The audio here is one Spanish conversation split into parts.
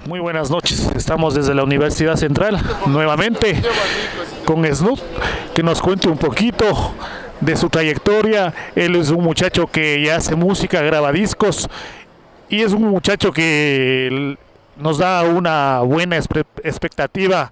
Muy buenas noches, estamos desde la Universidad Central, nuevamente con Snoop, que nos cuente un poquito de su trayectoria. Él es un muchacho que ya hace música, graba discos y es un muchacho que nos da una buena expectativa.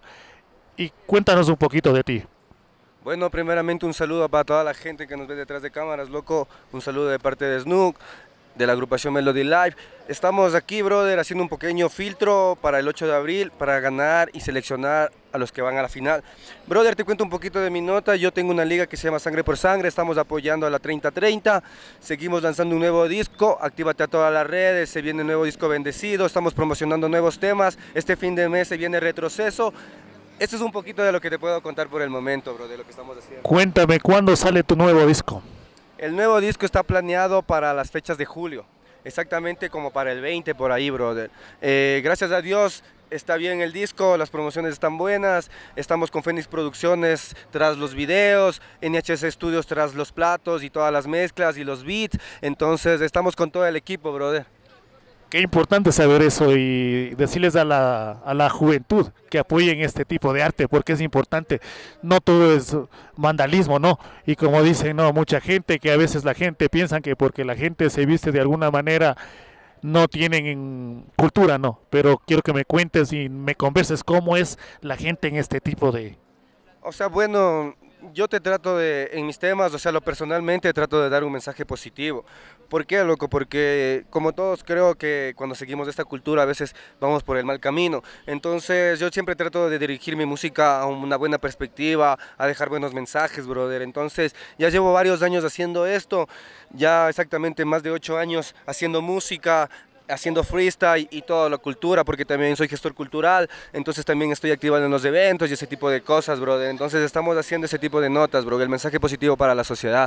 Y cuéntanos un poquito de ti. Bueno, primeramente un saludo para toda la gente que nos ve detrás de cámaras, loco. Un saludo de parte de Snoop, de la agrupación Melody Live. Estamos aquí, brother, haciendo un pequeño filtro para el 8 de abril, para ganar y seleccionar a los que van a la final. Brother, te cuento un poquito de mi nota. Yo tengo una liga que se llama Sangre por Sangre. Estamos apoyando a la 3030. Seguimos lanzando un nuevo disco. Actívate a todas las redes. Se viene un nuevo disco Bendecido. Estamos promocionando nuevos temas. Este fin de mes se viene Retroceso. Esto es un poquito de lo que te puedo contar por el momento, bro, de lo que estamos haciendo. Cuéntame, ¿cuándo sale tu nuevo disco? El nuevo disco está planeado para las fechas de julio, exactamente como para el 20 por ahí, brother. Gracias a Dios está bien el disco, las promociones están buenas, estamos con Fénix Producciones tras los videos, NHC Studios tras los platos y todas las mezclas y los beats, entonces estamos con todo el equipo, brother. Qué importante saber eso y decirles a la juventud que apoyen este tipo de arte, porque es importante. No todo es vandalismo, ¿no? Y como dicen, no, mucha gente, que a veces la gente piensa que porque la gente se viste de alguna manera no tienen cultura, no. Pero quiero que me cuentes y me converses cómo es la gente en este tipo de... O sea, bueno, yo te trato de, en mis temas, o sea, lo personalmente trato de dar un mensaje positivo. ¿Por qué, loco? Porque como todos creo que cuando seguimos esta cultura a veces vamos por el mal camino. Entonces yo siempre trato de dirigir mi música a una buena perspectiva, a dejar buenos mensajes, brother. Entonces ya llevo varios años haciendo esto, ya exactamente más de 8 años haciendo música, haciendo freestyle y toda la cultura, porque también soy gestor cultural, entonces también estoy activado en los eventos y ese tipo de cosas, brother. Entonces estamos haciendo ese tipo de notas, bro, el mensaje positivo para la sociedad.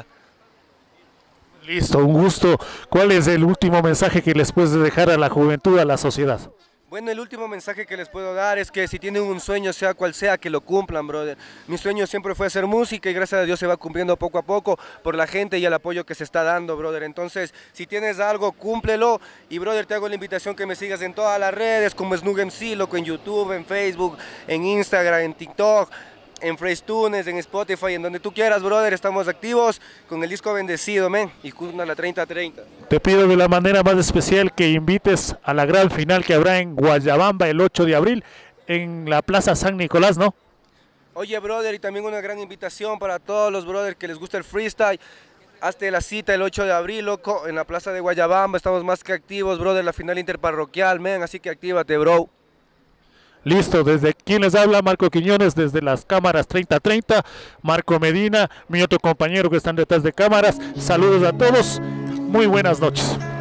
Listo, un gusto. ¿Cuál es el último mensaje que les puedes dejar a la juventud, a la sociedad? Bueno, el último mensaje que les puedo dar es que si tienen un sueño, sea cual sea, que lo cumplan, brother. Mi sueño siempre fue hacer música y gracias a Dios se va cumpliendo poco a poco por la gente y el apoyo que se está dando, brother. Entonces, si tienes algo, cúmplelo. Y, brother, te hago la invitación que me sigas en todas las redes, como Snoop MC, loco, en YouTube, en Facebook, en Instagram, en TikTok, en Frestunes, en Spotify, en donde tú quieras, brother. Estamos activos con el disco Bendecido, men, y junto a la 3030. Te pido de la manera más especial que invites a la gran final que habrá en Guayabamba el 8 de abril en la Plaza San Nicolás, ¿no? Oye, brother, y también una gran invitación para todos los brothers que les gusta el freestyle. Hazte la cita el 8 de abril, loco, en la Plaza de Guayabamba. Estamos más que activos, brother, la final interparroquial, men, así que actívate, bro. Listo, desde quien les habla, Marco Quiñones, desde las cámaras 3030, Marco Medina, mi otro compañero que están detrás de cámaras. Saludos a todos, muy buenas noches.